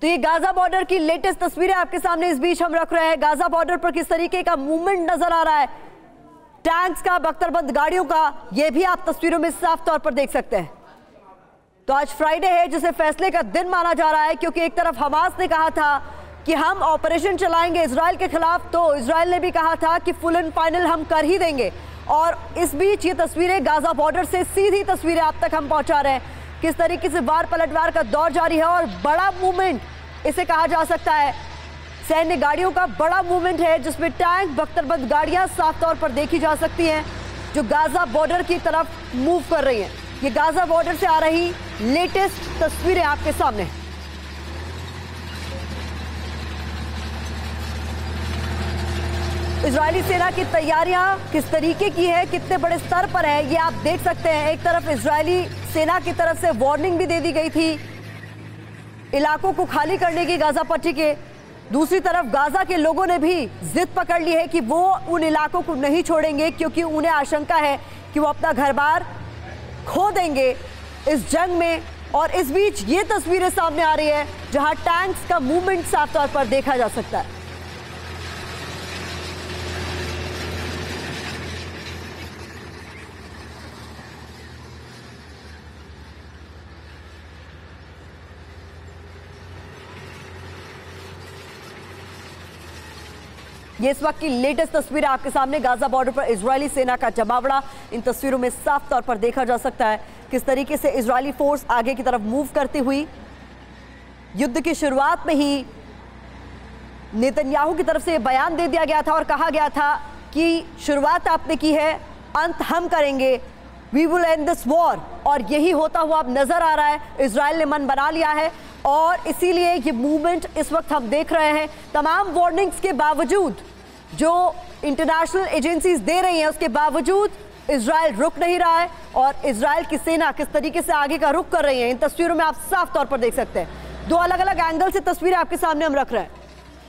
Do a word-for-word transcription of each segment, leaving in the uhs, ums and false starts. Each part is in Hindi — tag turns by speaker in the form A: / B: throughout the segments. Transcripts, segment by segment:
A: तो ये गाजा बॉर्डर की लेटेस्ट तस्वीरें आपके सामने इस बीच हम रख रहे हैं। गाजा बॉर्डर पर किस तरीके का मूवमेंट नजर आ रहा है, टैंक्स का, बख्तरबंद गाड़ियों का, ये भी आप तस्वीरों में साफ तौर पर देख सकते हैं। तो आज फ्राइडे है जिसे फैसले का दिन माना जा रहा है, क्योंकि एक तरफ हमास ने कहा था कि हम ऑपरेशन चलाएंगे इजराइल के खिलाफ, तो इजराइल ने भी कहा था कि फुल एंड फाइनल हम कर ही देंगे। और इस बीच ये तस्वीरें गाजा बॉर्डर से सीधी तस्वीरें आप तक हम पहुंचा रहे हैं, किस तरीके से वार पलटवार का दौर जारी है और बड़ा मूवमेंट इसे कहा जा सकता है। सैन्य गाड़ियों का बड़ा मूवमेंट है जिसमें टैंक, बख्तरबंद गाड़ियां साफ तौर पर देखी जा सकती हैं जो गाजा बॉर्डर की तरफ मूव कर रही हैं। ये गाजा बॉर्डर से आ रही लेटेस्ट तस्वीरें आपके सामने। इजरायली सेना की तैयारियां किस तरीके की है, कितने बड़े स्तर पर है, ये आप देख सकते हैं। एक तरफ इजरायली सेना की तरफ से वार्निंग भी दे दी गई थी इलाकों को खाली करने की गाजा पट्टी के, दूसरी तरफ गाजा के लोगों ने भी जिद पकड़ ली है कि वो उन इलाकों को नहीं छोड़ेंगे, क्योंकि उन्हें आशंका है कि वो अपना घर बार खो देंगे इस जंग में। और इस बीच ये तस्वीरें सामने आ रही है जहां टैंक्स का मूवमेंट साफ तौर पर देखा जा सकता है। ये इस वक्त की लेटेस्ट तस्वीर आपके सामने, गाजा बॉर्डर पर इजरायली सेना का जमावड़ा इन तस्वीरों में साफ तौर पर देखा जा सकता है किस तरीके से इजरायली फोर्स आगे की तरफ मूव करती हुई। युद्ध की शुरुआत में ही नेतन्याहू की तरफ से यह बयान दे दिया गया था और कहा गया था कि शुरुआत आपने की है, अंत हम करेंगे, we will end this war. और यही होता हुआ अब नजर आ रहा है। इजराइल ने मन बना लिया है और इसीलिए ये मूवमेंट इस वक्त हम देख रहे हैं। तमाम वार्निंग्स के बावजूद जो इंटरनेशनल एजेंसीज दे रही हैं, उसके बावजूद इजराइल रुक नहीं रहा है और इजराइल की सेना किस तरीके से आगे का रुख कर रही है इन तस्वीरों में आप साफ तौर पर देख सकते हैं। दो अलग अलग एंगल से तस्वीरें आपके सामने हम रख रहे हैं।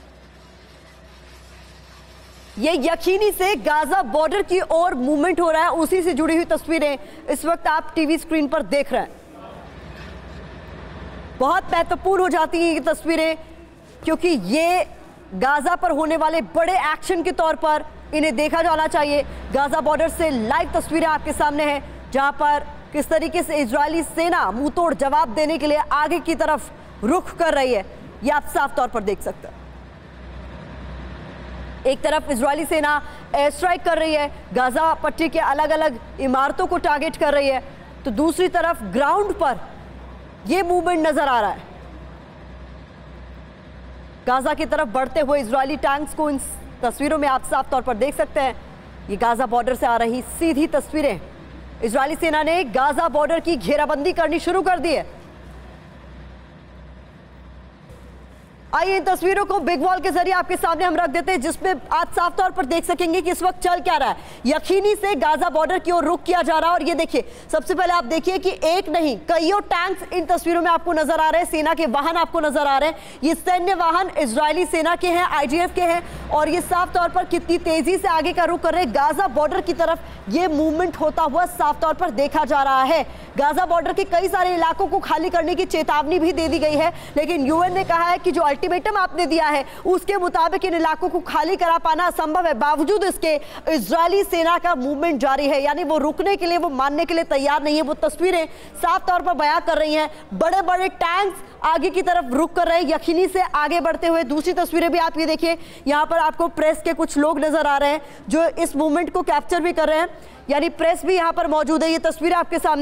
A: ये यकीनी से गाजा बॉर्डर की ओर मूवमेंट हो रहा है, उसी से जुड़ी हुई तस्वीरें इस वक्त आप टीवी स्क्रीन पर देख रहे हैं। बहुत महत्वपूर्ण हो जाती हैं ये तस्वीरें, क्योंकि ये गाजा पर होने वाले बड़े एक्शन के तौर पर इन्हें देखा जाना चाहिए। गाजा बॉर्डर से लाइव तस्वीरें आपके सामने हैं जहां पर किस तरीके से इजरायली सेना मुंह तोड़ जवाब देने के लिए आगे की तरफ रुख कर रही है, ये आप साफ तौर पर देख सकते हैं। एक तरफ इजरायली सेना एयर स्ट्राइक कर रही है, गाजा पट्टी के अलग अलग इमारतों को टारगेट कर रही है, तो दूसरी तरफ ग्राउंड पर यह मूवमेंट नजर आ रहा है। गाजा की तरफ बढ़ते हुए इजरायली टैंक्स को इन तस्वीरों में आप साफ तौर पर देख सकते हैं। ये गाजा बॉर्डर से आ रही सीधी तस्वीरें। इजरायली सेना ने गाजा बॉर्डर की घेराबंदी करनी शुरू कर दी है। आइए इन तस्वीरों को बिग वॉल के जरिए आपके सामने हम रख देते हैं, जिसमें आप साफ तौर पर देख सकेंगे कि इस वक्त चल क्या रहा है। यकीनी से गाजा बॉर्डर की ओर रुख किया जा रहा है और ये देखिए, सबसे पहले आप देखिए कि एक नहीं कईयों टैंक्स इन तस्वीरों में आपको नजर आ रहे हैं, सेना के वाहन आपको नजर आ रहे हैं। ये सैन्य वाहन इजरायली सेना के हैं, आईडीएफ के हैं, और ये साफ तौर पर कितनी तेजी से आगे का रुख कर रहे हैं। गाजा बॉर्डर की तरफ ये मूवमेंट होता हुआ साफ तौर पर देखा जा रहा है। गाजा बॉर्डर के कई सारे इलाकों को खाली करने की चेतावनी भी दे दी गई है, लेकिन यूएन ने कहा है कि जो अल्टीमेटम आपने दिया है उसके मुताबिक इन इलाकों को खाली करा पाना असंभव है। बावजूद इसके इजरायली सेना का मूवमेंट जारी है, यानी वो रुकने के लिए, वो मानने के लिए तैयार नहीं है। वो तस्वीरें साफ तौर पर बयां कर रही हैं, बड़े बड़े टैंक्स आगे की तरफ रुक कर रहे हैं, यकीनी से आगे बढ़ते हुए। दूसरी तस्वीरें भी आप ये देखिए, यहां पर आपको प्रेस के कुछ लोग नजर आ रहे हैं जो इस मूवमेंट को कैप्चर भी कर रहे हैं, यानी प्रेस भी यहां पर मौजूद है। ये तस्वीरें आपके सामने